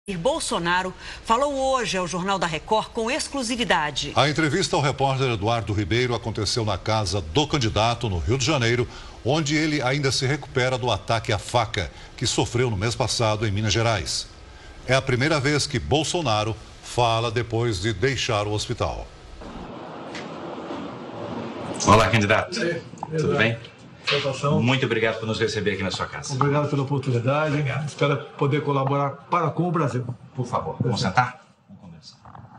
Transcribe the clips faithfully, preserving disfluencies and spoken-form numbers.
Bolsonaro falou hoje ao Jornal da Record com exclusividade. A entrevista ao repórter Eduardo Ribeiro aconteceu na casa do candidato no Rio de Janeiro, onde ele ainda se recupera do ataque à faca que sofreu no mês passado em Minas Gerais. É a primeira vez que Bolsonaro fala depois de deixar o hospital. Olá, candidato. Ei, Tudo bem? Satisfação. Muito obrigado por nos receber aqui na sua casa. Obrigado pela oportunidade. Obrigado. Espero poder colaborar para com o Brasil. Por favor, vamos sentar? Vamos conversar.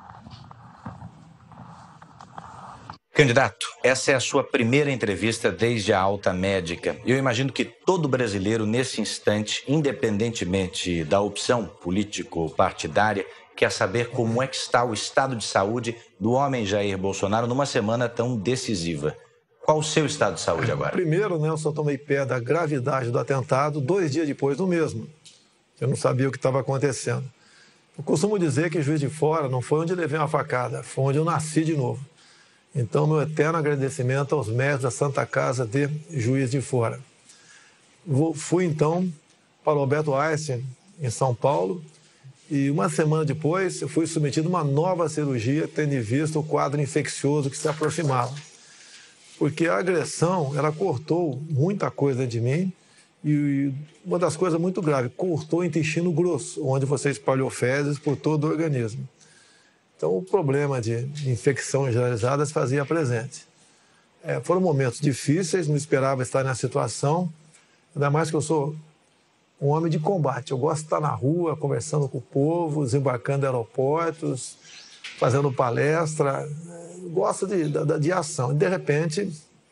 Candidato, essa é a sua primeira entrevista desde a alta médica. Eu imagino que todo brasileiro, nesse instante, independentemente da opção político-partidária, quer saber como é que está o estado de saúde do homem Jair Bolsonaro numa semana tão decisiva. Qual o seu estado de saúde agora? Primeiro, né, eu só tomei pé da gravidade do atentado dois dias depois do mesmo. Eu não sabia o que estava acontecendo. Eu costumo dizer que Juiz de Fora não foi onde levei uma facada, foi onde eu nasci de novo. Então, meu eterno agradecimento aos médicos da Santa Casa de Juiz de Fora. Vou, fui, então, para o Alberto Einstein, em São Paulo, e uma semana depois eu fui submetido a uma nova cirurgia, tendo em vista o quadro infeccioso que se aproximava. Porque a agressão, ela cortou muita coisa de mim e uma das coisas muito graves, cortou o intestino grosso, onde você espalhou fezes por todo o organismo. Então, o problema de infecção generalizada se fazia presente. É, foram momentos difíceis, não esperava estar nessa situação, ainda mais que eu sou um homem de combate. Eu gosto de estar na rua, conversando com o povo, desembarcando em aeroportos, fazendo palestra, gosto de, de, de ação. E, de repente,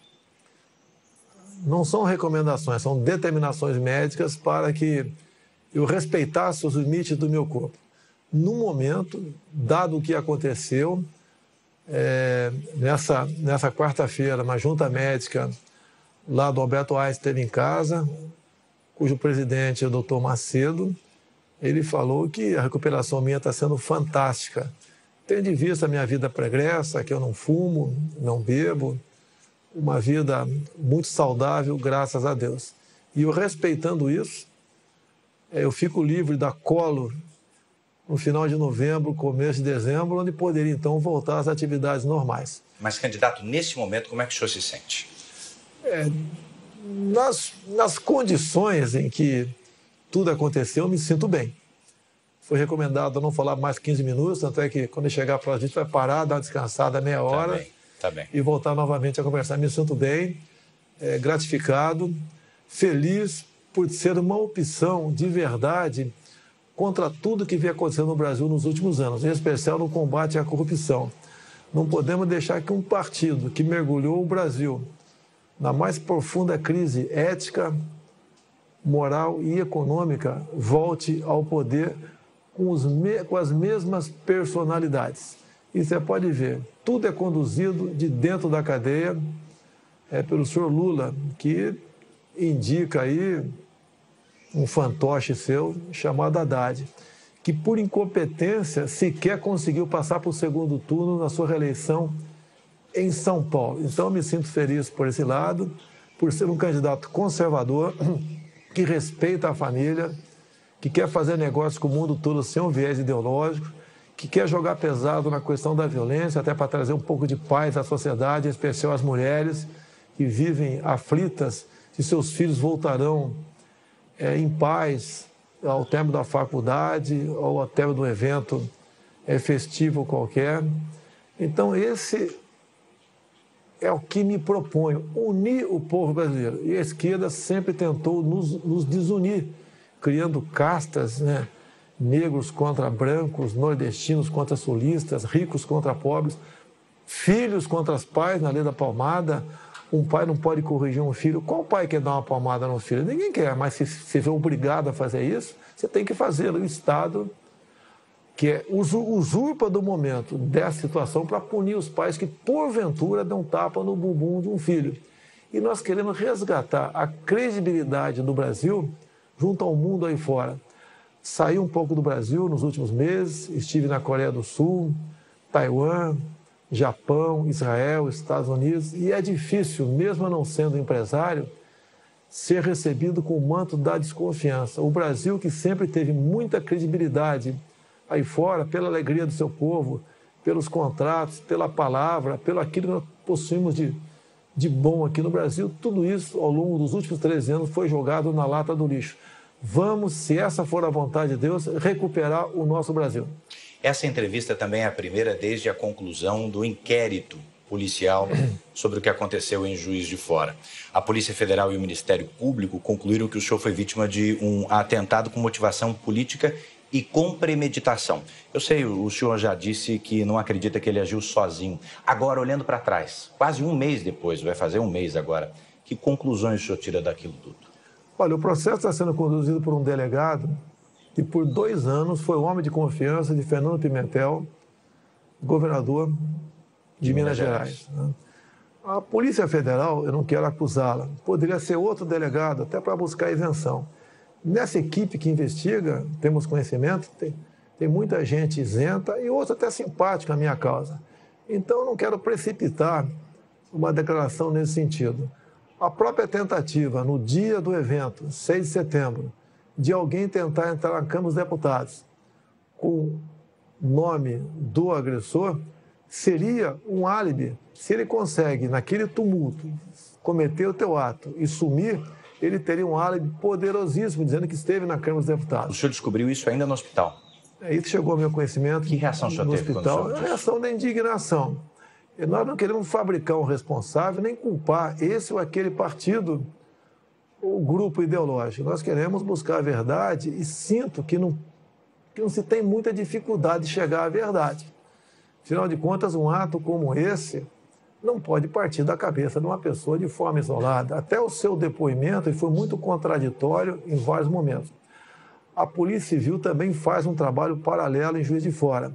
não são recomendações, são determinações médicas para que eu respeitasse os limites do meu corpo. No momento, dado o que aconteceu, é, nessa, nessa quarta-feira, uma junta médica lá do Alberto Einstein esteve em casa, cujo presidente é o doutor Macedo, ele falou que a recuperação minha está sendo fantástica. Tendo em vista a minha vida pregressa, que eu não fumo, não bebo, uma vida muito saudável, graças a Deus. E eu, respeitando isso, eu fico livre da colo no final de novembro, começo de dezembro, onde poderia, então, voltar às atividades normais. Mas, candidato, nesse momento, como é que o senhor se sente? É, nas, nas condições em que tudo aconteceu, eu me sinto bem. Foi recomendado não falar mais quinze minutos, tanto é que quando chegar para a gente vai parar, dar uma descansada meia hora tá bem, tá bem. E voltar novamente a conversar. Me sinto bem, é, gratificado, feliz por ser uma opção de verdade contra tudo que vem acontecendo no Brasil nos últimos anos, em especial no combate à corrupção. Não podemos deixar que um partido que mergulhou o Brasil na mais profunda crise ética, moral e econômica volte ao poder com, os me... com as mesmas personalidades. E você pode ver, tudo é conduzido de dentro da cadeia é, pelo senhor Lula, que indica aí um fantoche seu chamado Haddad, que por incompetência sequer conseguiu passar para o segundo turno na sua reeleição em São Paulo. Então, eu me sinto feliz por esse lado, por ser um candidato conservador, que respeita a família, que quer fazer negócio com o mundo todo sem um viés ideológico, que quer jogar pesado na questão da violência, até para trazer um pouco de paz à sociedade, em especial às mulheres que vivem aflitas se seus filhos voltarão é, em paz ao término da faculdade ou ao término do evento é, festivo qualquer. Então, esse é o que me proponho, unir o povo brasileiro. E a esquerda sempre tentou nos, nos desunir, criando castas, né? Negros contra brancos, nordestinos contra sulistas, ricos contra pobres, filhos contra os pais, na lei da palmada. Um pai não pode corrigir um filho. Qual pai quer dar uma palmada no filho? Ninguém quer, mas se você vê obrigado a fazer isso, você tem que fazê-lo. O Estado, que é usurpa do momento dessa situação para punir os pais que, porventura, dão tapa no bumbum de um filho. E nós queremos resgatar a credibilidade do Brasil junto ao mundo aí fora. Saí um pouco do Brasil nos últimos meses, estive na Coreia do Sul, Taiwan, Japão, Israel, Estados Unidos, e é difícil, mesmo não sendo empresário, ser recebido com o manto da desconfiança. O Brasil, que sempre teve muita credibilidade aí fora, pela alegria do seu povo, pelos contratos, pela palavra, pelo aquilo que nós possuímos de, de bom aqui no Brasil, tudo isso, ao longo dos últimos treze anos, foi jogado na lata do lixo. Vamos, se essa for a vontade de Deus, recuperar o nosso Brasil. Essa entrevista também é a primeira desde a conclusão do inquérito policial sobre o que aconteceu em Juiz de Fora. A Polícia Federal e o Ministério Público concluíram que o senhor foi vítima de um atentado com motivação política e com premeditação. Eu sei, o senhor já disse que não acredita que ele agiu sozinho. Agora, olhando para trás, quase um mês depois, vai fazer um mês agora, que conclusões o senhor tira daquilo tudo? Olha, o processo está sendo conduzido por um delegado que por dois anos foi o homem de confiança de Fernando Pimentel, governador de, de Minas, Minas Gerais. Gerais. A Polícia Federal, eu não quero acusá-la, poderia ser outro delegado, até para buscar isenção. Nessa equipe que investiga, temos conhecimento, tem, tem muita gente isenta e outra até simpática à minha causa. Então, eu não quero precipitar uma declaração nesse sentido. A própria tentativa, no dia do evento, seis de setembro, de alguém tentar entrar na Câmara dos Deputados com o nome do agressor, seria um álibi. Se ele consegue, naquele tumulto, cometer o teu ato e sumir, ele teria um álibi poderosíssimo, dizendo que esteve na Câmara dos Deputados. O senhor descobriu isso ainda no hospital? É, isso chegou ao meu conhecimento. Que reação o senhor no teve hospital? quando o senhor disse? A reação da indignação. E nós não queremos fabricar um responsável, nem culpar esse ou aquele partido ou grupo ideológico. Nós queremos buscar a verdade e sinto que não, que não se tem muita dificuldade de chegar à verdade. Afinal de contas, um ato como esse não pode partir da cabeça de uma pessoa de forma isolada. Até o seu depoimento foi muito contraditório em vários momentos. A Polícia Civil também faz um trabalho paralelo em Juiz de Fora.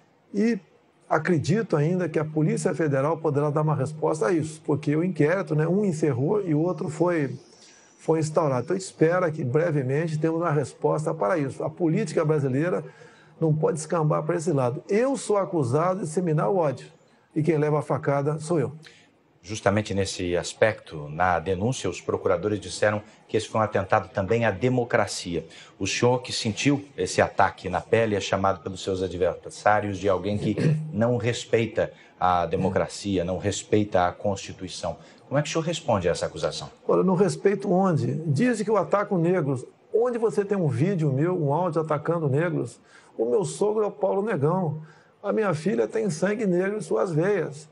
E acredito ainda que a Polícia Federal poderá dar uma resposta a isso, porque o inquérito, né, um encerrou e o outro foi, foi instaurado. Então, espero que brevemente temos uma resposta para isso. A política brasileira não pode escambar para esse lado. Eu sou acusado de disseminar o ódio e quem leva a facada sou eu. Justamente nesse aspecto, na denúncia, os procuradores disseram que esse foi um atentado também à democracia. O senhor que sentiu esse ataque na pele é chamado pelos seus adversários de alguém que não respeita a democracia, não respeita a Constituição. Como é que o senhor responde a essa acusação? Olha, não respeito onde? Dizem que eu ataco negros. Onde você tem um vídeo meu, um áudio atacando negros? O meu sogro é o Paulo Negão. A minha filha tem sangue negro em suas veias.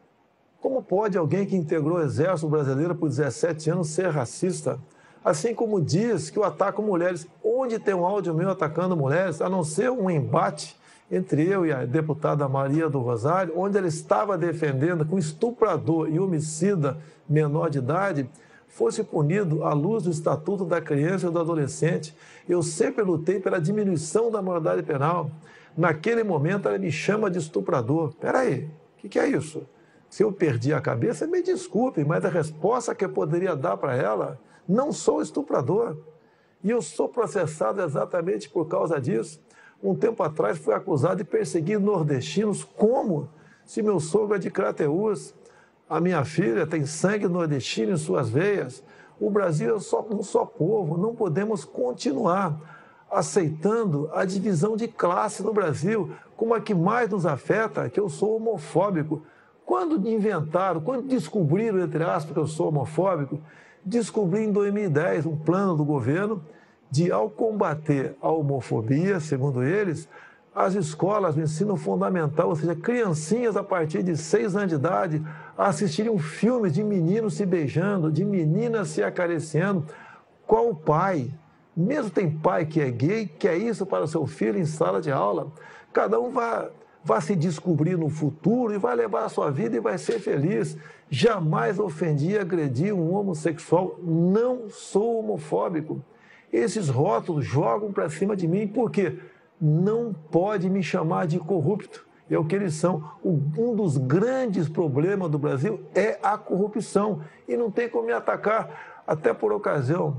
Como pode alguém que integrou o Exército Brasileiro por dezessete anos ser racista? Assim como diz que eu ataco mulheres. Onde tem um áudio meu atacando mulheres, a não ser um embate entre eu e a deputada Maria do Rosário, onde ela estava defendendo que um estuprador e homicida menor de idade fosse punido à luz do Estatuto da Criança e do Adolescente. Eu sempre lutei pela diminuição da maioridade penal. Naquele momento, ela me chama de estuprador. Espera aí, o que, que é isso? Se eu perdi a cabeça, me desculpe, mas a resposta que eu poderia dar para ela, não sou estuprador. E eu sou processado exatamente por causa disso. Um tempo atrás, fui acusado de perseguir nordestinos. Como? Se meu sogro é de Crateús, a minha filha tem sangue nordestino em suas veias. O Brasil é só um só povo. Não podemos continuar aceitando a divisão de classe no Brasil, como a que mais nos afeta, que eu sou homofóbico. Quando inventaram, quando descobriram, entre aspas, que eu sou homofóbico, descobri em dois mil e dez um plano do governo de, ao combater a homofobia, segundo eles, as escolas do ensino fundamental, ou seja, criancinhas a partir de seis anos de idade, assistiriam filmes de meninos se beijando, de meninas se acariciando. Qual pai? Mesmo tem pai que é gay, que é isso para o seu filho em sala de aula. Cada um vai, vai se descobrir no futuro e vai levar a sua vida e vai ser feliz. Jamais ofendi e agredi um homossexual. Não sou homofóbico. Esses rótulos jogam para cima de mim, por quê? Não pode me chamar de corrupto. É o que eles são. Um dos grandes problemas do Brasil é a corrupção. E não tem como me atacar. Até por ocasião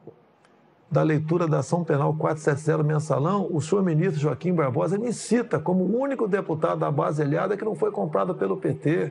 da leitura da ação penal quatrocentos e setenta mensalão, o senhor ministro Joaquim Barbosa me cita como o único deputado da base aliada que não foi comprado pelo P T.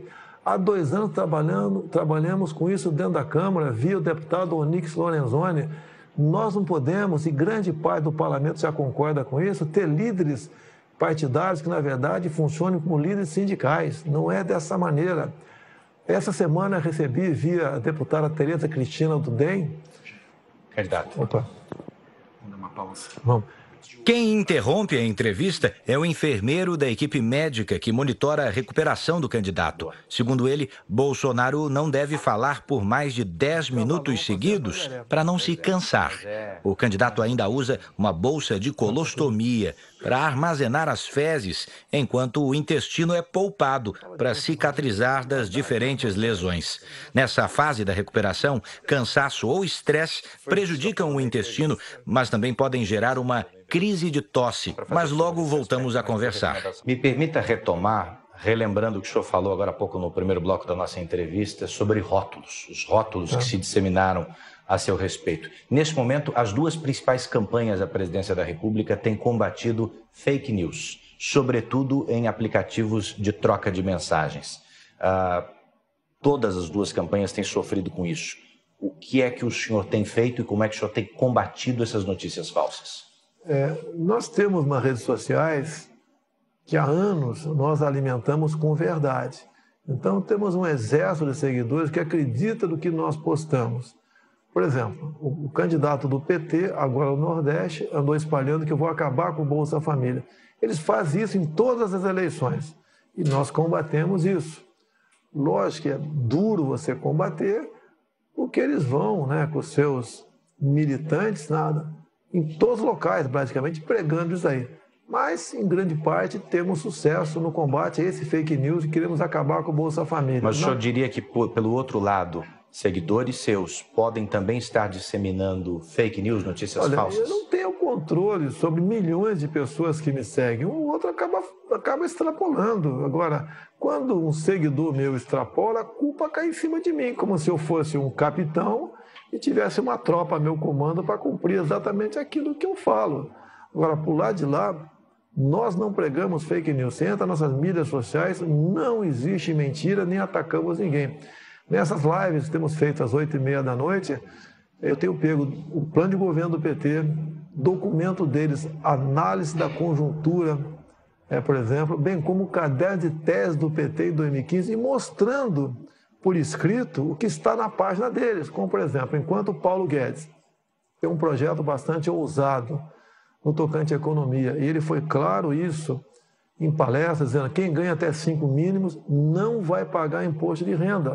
Há dois anos trabalhando, trabalhamos com isso dentro da Câmara, via o deputado Onyx Lorenzoni. Nós não podemos, e grande parte do parlamento já concorda com isso, ter líderes partidários que, na verdade, funcionem como líderes sindicais. Não é dessa maneira. Essa semana recebi, via a deputada Tereza Cristina do D E M. Candidato. Opa. Vamos dar uma pausa. Vamos. Quem interrompe a entrevista é o enfermeiro da equipe médica que monitora a recuperação do candidato. Segundo ele, Bolsonaro não deve falar por mais de dez minutos seguidos para não se cansar. O candidato ainda usa uma bolsa de colostomia para armazenar as fezes, enquanto o intestino é poupado para cicatrizar das diferentes lesões. Nessa fase da recuperação, cansaço ou estresse prejudicam o intestino, mas também podem gerar uma crise de tosse, mas logo voltamos a conversar. Me permita retomar, relembrando o que o senhor falou agora há pouco no primeiro bloco da nossa entrevista, sobre rótulos, os rótulos que se disseminaram a seu respeito. Neste momento, as duas principais campanhas da presidência da República têm combatido fake news, sobretudo em aplicativos de troca de mensagens. Ah, todas as duas campanhas têm sofrido com isso. O que é que o senhor tem feito e como é que o senhor tem combatido essas notícias falsas? É, nós temos nas redes sociais que há anos nós alimentamos com verdade. Então temos um exército de seguidores que acredita no que nós postamos. Por exemplo, o, o candidato do P T, agora no Nordeste, andou espalhando que eu vou acabar com o Bolsa Família. Eles fazem isso em todas as eleições e nós combatemos isso. Lógico que é duro você combater, porque eles vão, né, com os seus militantes, nada, em todos os locais, praticamente, pregando isso aí. Mas, em grande parte, temos sucesso no combate a esse fake news e queremos acabar com o Bolsa Família. Mas o senhor diria que, pelo outro lado, seguidores seus podem também estar disseminando fake news, notícias Olha, falsas? Eu não tenho controle sobre milhões de pessoas que me seguem. Um outro acaba, acaba extrapolando. Agora, quando um seguidor meu extrapola, a culpa cai em cima de mim, como se eu fosse um capitão e tivesse uma tropa a meu comando para cumprir exatamente aquilo que eu falo. Agora, por lado de lá, nós não pregamos fake news. Você entra nas nossas mídias sociais, não existe mentira, nem atacamos ninguém. Nessas lives que temos feito às oito e meia da noite, eu tenho pego o plano de governo do P T, documento deles, análise da conjuntura, é, por exemplo, bem como o caderno de tese do P T em dois mil e quinze, e mostrando por escrito o que está na página deles, como, por exemplo, enquanto o Paulo Guedes tem um projeto bastante ousado no tocante à economia, e ele foi claro isso em palestras, dizendo que quem ganha até cinco mínimos não vai pagar imposto de renda.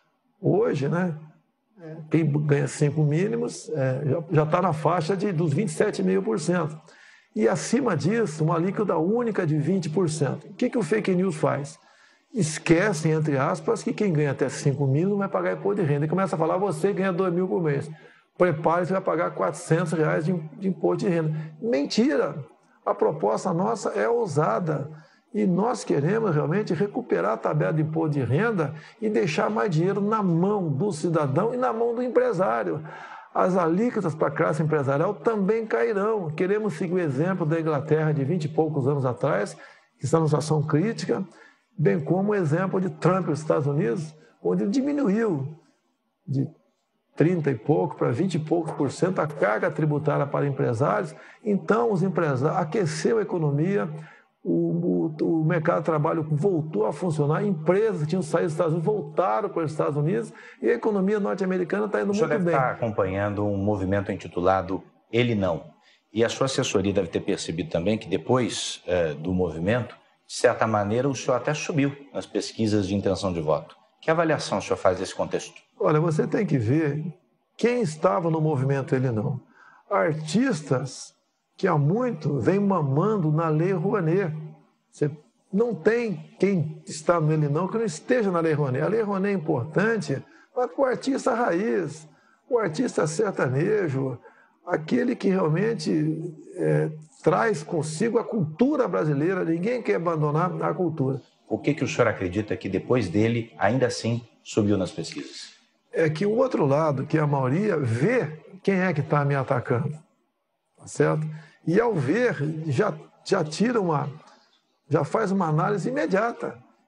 Hoje, né, quem ganha cinco mínimos é, já está na faixa de, dos vinte e sete vírgula cinco por cento. E acima disso, uma alíquota única de vinte por cento. O que, que o fake news faz? Esquecem, entre aspas, que quem ganha até cinco mil não vai pagar imposto de renda. E começa a falar, você ganha dois mil por mês. Prepare-se, vai pagar quatrocentos reais de, de imposto de renda. Mentira! A proposta nossa é ousada. E nós queremos realmente recuperar a tabela de imposto de renda e deixar mais dinheiro na mão do cidadão e na mão do empresário. As alíquotas para a classe empresarial também cairão. Queremos seguir o exemplo da Inglaterra de vinte e poucos anos atrás, que está numa situação crítica, bem como o exemplo de Trump nos Estados Unidos, onde diminuiu de trinta e pouco para vinte e poucos por cento a carga tributária para empresários. Então, os empresários aqueceu a economia, o, o, o mercado de trabalho voltou a funcionar, empresas que tinham saído dos Estados Unidos voltaram para os Estados Unidos e a economia norte-americana está indo muito bem. O senhor deve estar acompanhando um movimento intitulado Ele Não. E a sua assessoria deve ter percebido também que depois eh, do movimento, de certa maneira, o senhor até subiu nas pesquisas de intenção de voto. Que avaliação o senhor faz desse contexto? Olha, você tem que ver quem estava no movimento Ele Não. Artistas que há muito vêm mamando na Lei Rouanet. Você não tem quem está no Ele Não que não esteja na Lei Rouanet. A Lei Rouanet é importante, mas para o artista raiz, o artista sertanejo, aquele que realmente é, traz consigo a cultura brasileira. Ninguém quer abandonar a cultura. O que, que o senhor acredita que depois dele, ainda assim, subiu nas pesquisas? É que o outro lado, que a maioria, vê quem é que está me atacando, tá certo? E ao ver, já, já tira uma, já faz uma análise imediata.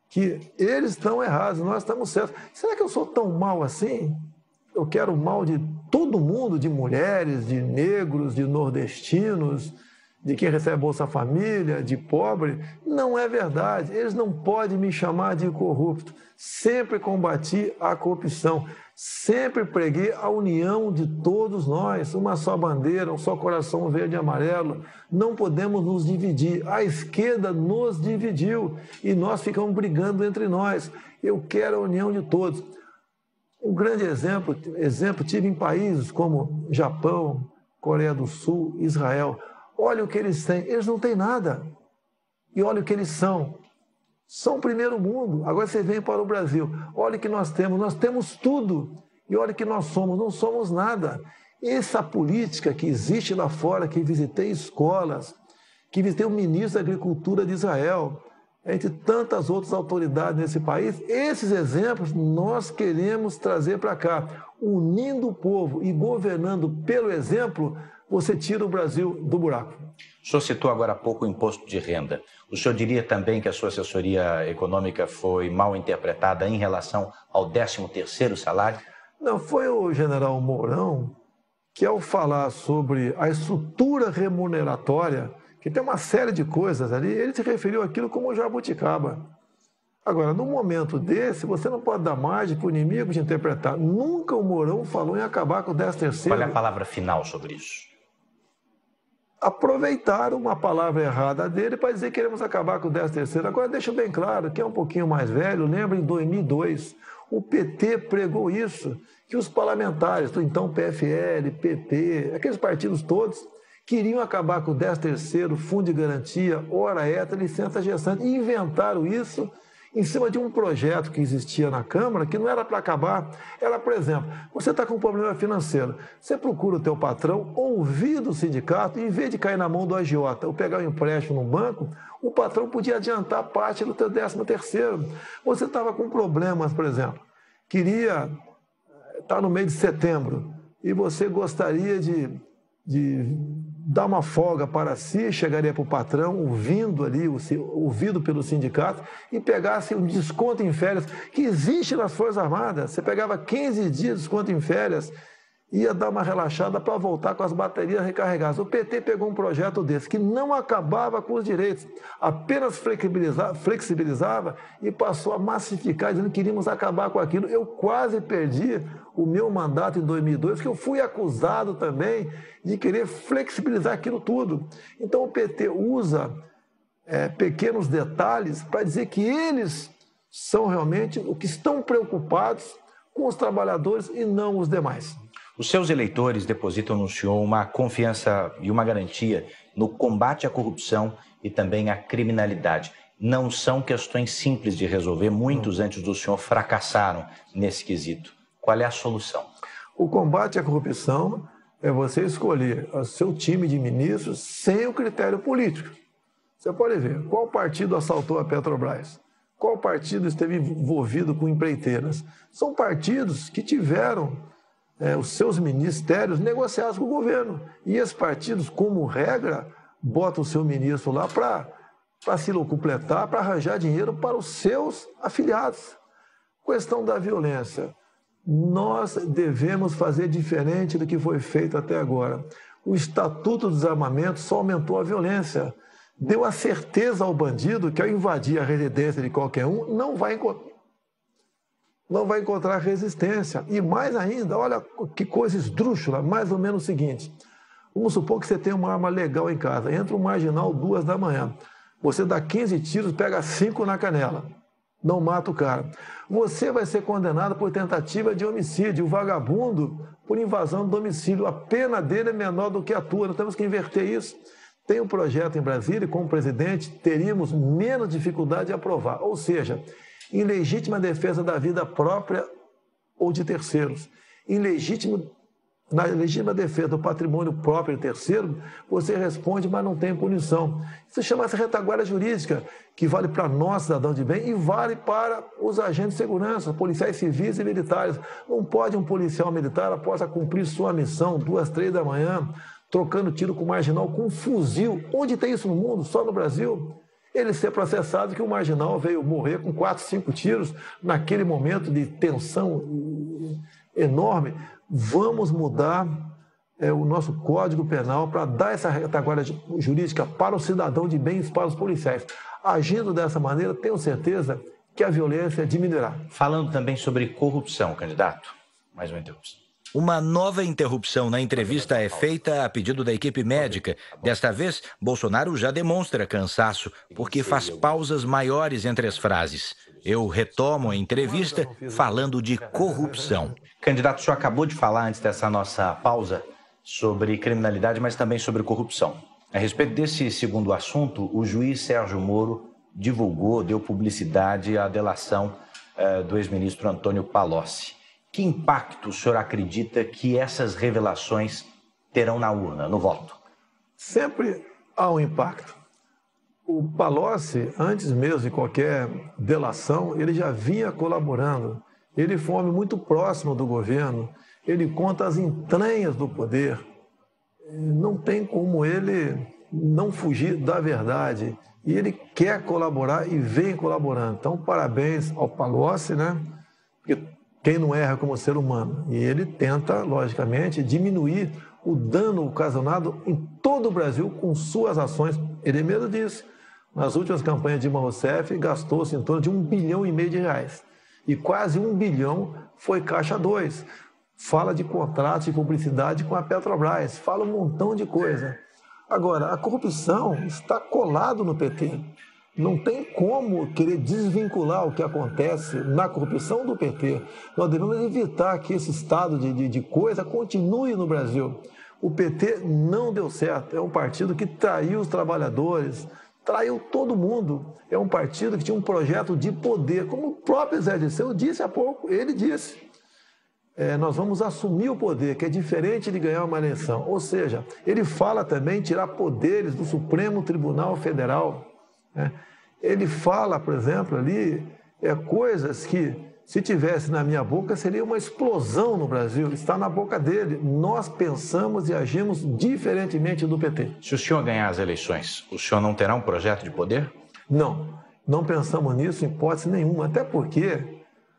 que eles estão errados, nós estamos certos. Será que eu sou tão mal assim? Eu quero o mal de todo mundo, de mulheres, de negros, de nordestinos, de quem recebe Bolsa Família, de pobre? Não é verdade. Eles não podem me chamar de corrupto. Sempre combati a corrupção. Sempre preguei a união de todos nós, uma só bandeira, um só coração verde e amarelo. Não podemos nos dividir. A esquerda nos dividiu e nós ficamos brigando entre nós. Eu quero a união de todos. Um grande exemplo, exemplo tive em países como Japão, Coreia do Sul, Israel. Olha o que eles têm. Eles não têm nada. E olha o que eles são. São o primeiro mundo. Agora você vem para o Brasil. Olha o que nós temos. Nós temos tudo. E olha o que nós somos. Não somos nada. Essa política que existe lá fora, que visitei escolas, que visitei o ministro da Agricultura de Israel, entre tantas outras autoridades nesse país, esses exemplos nós queremos trazer para cá. Unindo o povo e governando pelo exemplo, você tira o Brasil do buraco. O senhor citou agora há pouco o imposto de renda. O senhor diria também que a sua assessoria econômica foi mal interpretada em relação ao décimo terceiro salário? Não, foi o general Mourão que, ao falar sobre a estrutura remuneratória, que tem uma série de coisas ali, ele se referiu àquilo como jabuticaba. Agora, num momento desse, você não pode dar margem para o inimigo de interpretar. Nunca o Mourão falou em acabar com o décimo terceiro. Qual é a palavra final sobre isso? Aproveitaram uma palavra errada dele para dizer que queremos acabar com o décimo terceiro. Agora, deixa bem claro, que é um pouquinho mais velho, lembra em dois mil e dois, o P T pregou isso, que os parlamentares, do então P F L, P P, aqueles partidos todos, queriam acabar com o décimo terceiro, fundo de garantia, hora extra, licença gestante, e inventaram isso em cima de um projeto que existia na Câmara, que não era para acabar. Era, por exemplo, você está com um problema financeiro, você procura o teu patrão, ouvir do sindicato, em vez de cair na mão do agiota ou pegar um empréstimo no banco, o patrão podia adiantar parte do teu décimo terceiro. Você estava com problemas, por exemplo, queria estar no mês de setembro e você gostaria de, de dar uma folga para si, chegaria para o patrão, ouvindo ali, ouvido pelo sindicato, e pegasse um desconto em férias, que existe nas Forças Armadas. Você pegava quinze dias de desconto em férias, ia dar uma relaxada para voltar com as baterias recarregadas. O P T pegou um projeto desse, que não acabava com os direitos, apenas flexibilizava, flexibilizava e passou a massificar, dizendo que queríamos acabar com aquilo. Eu quase perdi o meu mandato em dois mil e dois, porque eu fui acusado também de querer flexibilizar aquilo tudo. Então o P T usa é, pequenos detalhes para dizer que eles são realmente o que estão preocupados com os trabalhadores e não os demais. Os seus eleitores depositam no senhor uma confiança e uma garantia no combate à corrupção e também à criminalidade. Não são questões simples de resolver. Muitos antes do senhor fracassaram nesse quesito. Qual é a solução? O combate à corrupção é você escolher o seu time de ministros sem o critério político. Você pode ver qual partido assaltou a Petrobras, qual partido esteve envolvido com empreiteiras. São partidos que tiveram É, os seus ministérios negociados com o governo. E esses partidos, como regra, botam o seu ministro lá para se locupletar, para arranjar dinheiro para os seus afiliados. Questão da violência. Nós devemos fazer diferente do que foi feito até agora. O Estatuto do Desarmamento só aumentou a violência. Deu a certeza ao bandido que, ao invadir a residência de qualquer um, não vai encontrar não vai encontrar resistência. E mais ainda, olha que coisa esdrúxula, mais ou menos o seguinte. Vamos supor que você tem uma arma legal em casa, entra um marginal duas da manhã. Você dá quinze tiros, pega cinco na canela. Não mata o cara. Você vai ser condenado por tentativa de homicídio. O vagabundo por invasão do domicílio. A pena dele é menor do que a tua. Nós temos que inverter isso. Tem um projeto em Brasília e, como presidente, teríamos menos dificuldade de aprovar. Ou seja, em legítima defesa da vida própria ou de terceiros. Em legítimo, na legítima defesa do patrimônio próprio de terceiro, você responde, mas não tem punição. Isso chama-se retaguarda jurídica, que vale para nós, cidadão de bem, e vale para os agentes de segurança, policiais civis e militares. Não pode um policial militar, após cumprir sua missão, duas, três da manhã, trocando tiro com marginal, com um fuzil. Onde tem isso no mundo? Só no Brasil. ele ser processado que o marginal veio morrer com quatro, cinco tiros naquele momento de tensão enorme. Vamos mudar é, o nosso Código Penal para dar essa retaguarda jurídica para o cidadão de bem e para os policiais. Agindo dessa maneira, tenho certeza que a violência diminuirá. Falando também sobre corrupção, candidato. Mais uma interrupção. Uma nova interrupção na entrevista é feita a pedido da equipe médica. Desta vez, Bolsonaro já demonstra cansaço, porque faz pausas maiores entre as frases. Eu retomo a entrevista falando de corrupção. Candidato, o senhor acabou de falar antes dessa nossa pausa sobre criminalidade, mas também sobre corrupção. A respeito desse segundo assunto, o juiz Sérgio Moro divulgou, deu publicidade à delação uh, do ex-ministro Antônio Palocci. Que impacto o senhor acredita que essas revelações terão na urna, no voto? Sempre há um impacto. O Palocci, antes mesmo de qualquer delação, ele já vinha colaborando. Ele foi um homem muito próximo do governo. Ele conta as entranhas do poder. Não tem como ele não fugir da verdade. E ele quer colaborar e vem colaborando. Então, parabéns ao Palocci, né? Porque quem não erra como ser humano. E ele tenta, logicamente, diminuir o dano ocasionado em todo o Brasil com suas ações. Ele mesmo disse. Nas últimas campanhas de Dilma Rousseff, gastou-se em torno de um bilhão e meio de reais. E quase um bilhão foi Caixa dois. Fala de contratos de publicidade com a Petrobras. Fala um montão de coisa. Agora, a corrupção está colado no P T. Não tem como querer desvincular o que acontece na corrupção do P T. Nós devemos evitar que esse estado de, de, de coisa continue no Brasil. O P T não deu certo. É um partido que traiu os trabalhadores, traiu todo mundo. É um partido que tinha um projeto de poder. Como o próprio Zé Dirceu disse há pouco, ele disse. É, nós vamos assumir o poder, que é diferente de ganhar uma eleição. Ou seja, ele fala também em tirar poderes do Supremo Tribunal Federal. Né? Ele fala, por exemplo, ali, é, coisas que, se tivesse na minha boca, seria uma explosão no Brasil. Está na boca dele. Nós pensamos e agimos diferentemente do P T. Se o senhor ganhar as eleições, o senhor não terá um projeto de poder? Não, não pensamos nisso em hipótese nenhuma. Até porque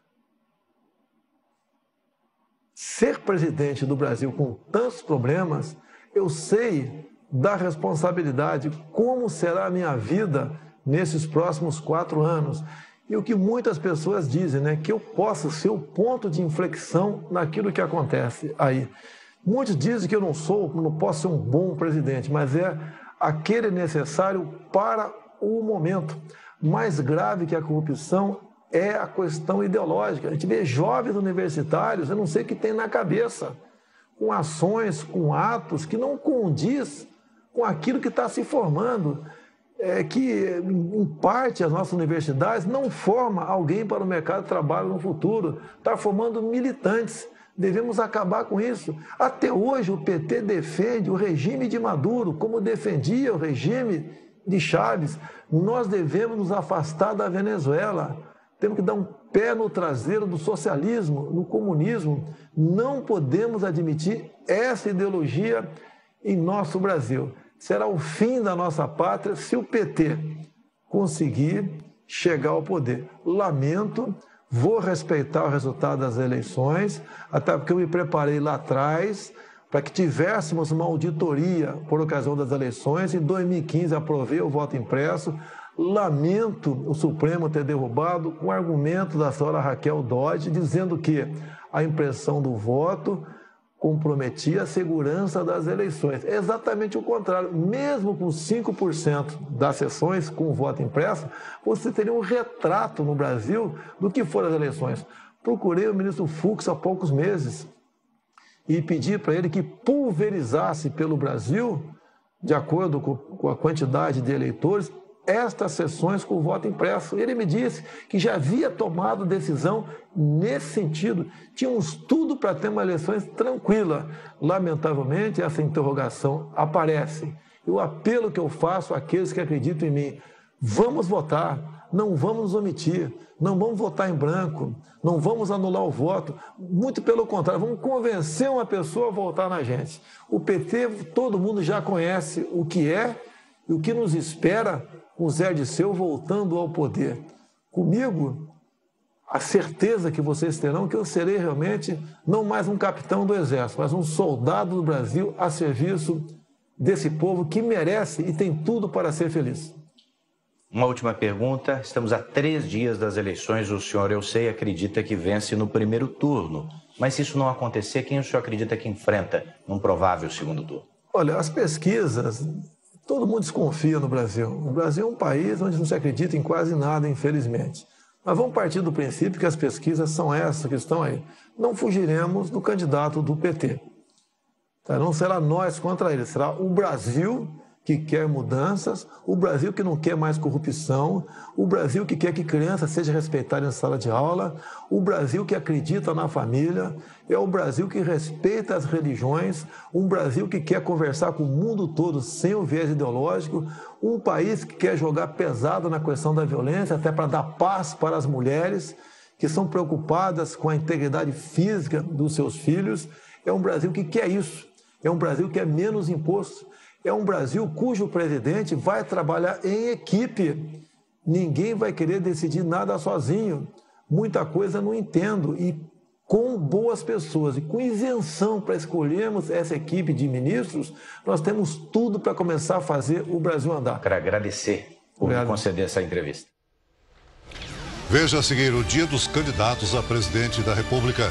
ser presidente do Brasil com tantos problemas, eu sei da responsabilidade, como será a minha vida nesses próximos quatro anos. E o que muitas pessoas dizem, né, que eu posso ser o ponto de inflexão naquilo que acontece aí. Muitos dizem que eu não sou, não posso ser um bom presidente, mas é aquele necessário para o momento. Mais grave que a corrupção é a questão ideológica. A gente vê jovens universitários, eu não sei o que tem na cabeça, com ações, com atos que não condiz com aquilo que está se formando. É que, em parte, as nossas universidades não formam alguém para o mercado de trabalho no futuro, está formando militantes. Devemos acabar com isso. Até hoje, o P T defende o regime de Maduro, como defendia o regime de Chávez. Nós devemos nos afastar da Venezuela. Temos que dar um pé no traseiro do socialismo, no comunismo. Não podemos admitir essa ideologia em nosso Brasil. Será o fim da nossa pátria se o P T conseguir chegar ao poder. Lamento, vou respeitar o resultado das eleições, até porque eu me preparei lá atrás para que tivéssemos uma auditoria por ocasião das eleições. Em dois mil e quinze aprovei o voto impresso. Lamento o Supremo ter derrubado com o argumento da senhora Raquel Dodge, dizendo que a impressão do voto comprometia a segurança das eleições. É exatamente o contrário. Mesmo com cinco por cento das sessões com o voto impresso, você teria um retrato no Brasil do que foram as eleições. Procurei o ministro Fux há poucos meses e pedi para ele que pulverizasse pelo Brasil, de acordo com a quantidade de eleitores, estas sessões com o voto impresso. Ele me disse que já havia tomado decisão nesse sentido. Tínhamos tudo para ter uma eleição tranquila. Lamentavelmente, essa interrogação aparece. E o apelo que eu faço àqueles que acreditam em mim: vamos votar, não vamos nos omitir, não vamos votar em branco, não vamos anular o voto. Muito pelo contrário, vamos convencer uma pessoa a votar na gente. O P T, todo mundo já conhece o que é e o que nos espera com Zé Dirceu voltando ao poder. Comigo, a certeza que vocês terão que eu serei realmente não mais um capitão do Exército, mas um soldado do Brasil a serviço desse povo que merece e tem tudo para ser feliz. Uma última pergunta. Estamos a três dias das eleições. O senhor, eu sei, acredita que vence no primeiro turno. Mas se isso não acontecer, quem o senhor acredita que enfrenta num provável segundo turno? Olha, as pesquisas, todo mundo desconfia no Brasil. O Brasil é um país onde não se acredita em quase nada, infelizmente. Mas vamos partir do princípio que as pesquisas são essas que estão aí. Não fugiremos do candidato do P T. Tá? Não será nós contra ele, será o Brasil que quer mudanças, o Brasil que não quer mais corrupção, o Brasil que quer que criança seja respeitada em sala de aula, o Brasil que acredita na família, é o Brasil que respeita as religiões, um Brasil que quer conversar com o mundo todo sem o viés ideológico, um país que quer jogar pesado na questão da violência, até para dar paz para as mulheres que são preocupadas com a integridade física dos seus filhos. É um Brasil que quer isso, é um Brasil que é menos imposto, é um Brasil cujo presidente vai trabalhar em equipe. Ninguém vai querer decidir nada sozinho. Muita coisa não entendo. E com boas pessoas e com isenção para escolhermos essa equipe de ministros, nós temos tudo para começar a fazer o Brasil andar. Quero agradecer por me conceder essa entrevista. Veja a seguir o dia dos candidatos a presidente da República.